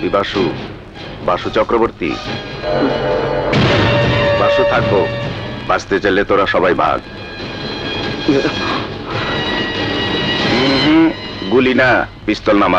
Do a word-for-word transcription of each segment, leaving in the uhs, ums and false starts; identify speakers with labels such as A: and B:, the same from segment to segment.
A: তুই বাসু বাসু চক্রবর্তী বাসু থাকবো বাঁচতে চাইলে তোরা সবাই ভাগ গুলি না পিস্তল নামা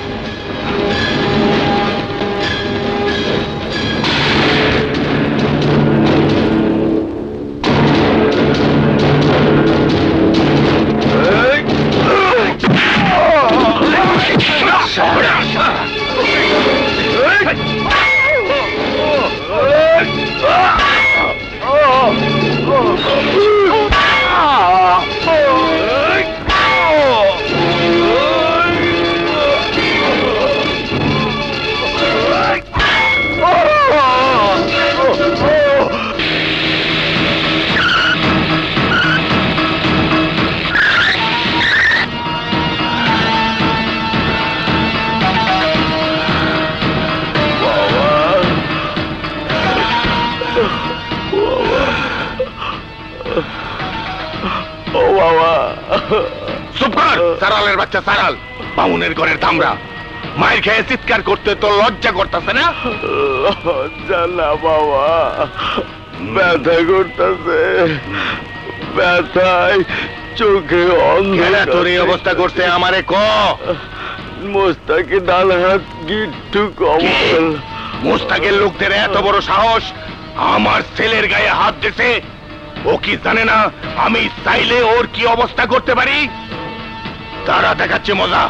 B: সারালের বাচ্চা সারাল বামুনের ঘরের দামরা মায়ের খেয়ে চিৎকার করতে তো লজ্জা করতেছে না
C: লজ্জা না বাবা ব্যথা করতেছে ব্যথায় চোখে অন্ধকার
B: তোর এই অবস্থা করছে আমারে ক
C: মোস্তাকে ডাল হাত গিট্টু কমল
B: মোস্তাকের লোকদের এত বড় সাহস আমার ছেলের গায়ে হাত দিছে ও কি জানে না আমি চাইলে ওর কি অবস্থা করতে পারি তারা দেখাচ্ছে মজা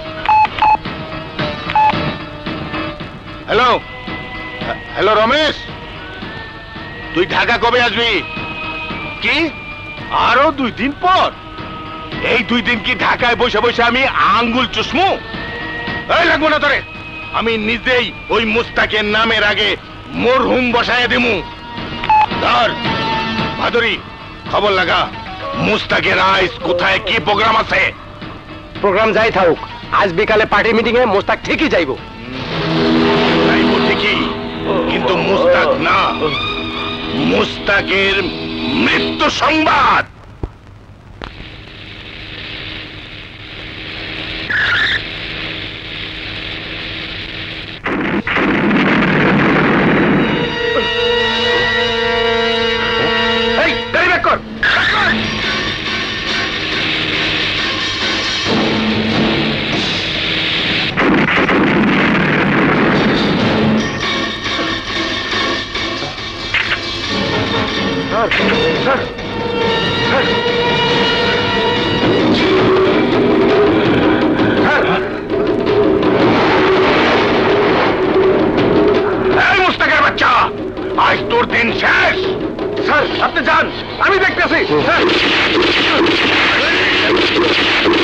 B: হ্যালো হ্যালো রমেশ তুই ঢাকা কবে আসবি কি আরো দুই দিন পর এই দুই দিন কি ঢাকায় বসে বসে আমি আঙ্গুল চুষমু এই লাগবো না তোরে আমি নিজেই ওই মুস্তাকের নামের আগে মরহুম বসায় দেমু ধর ভাদুরী খবর লাগা মুস্তাকের আইস কোথায় কি প্রোগ্রাম আছে
D: প্রোগ্রাম যাই থাকুক আজ বিকালে পার্টি মিটিং এ মুস্তাক ঠিকই যাইব
B: যাইব ঠিকই কিন্তু মুস্তাক না মুস্তাকের মৃত্যু সংবাদ এই গাড়ি ব্যাক কর মুস্তাকের বাচ্চা আজ তোর দিন শেষ স্যার আপনি যান আমি দেখতেছি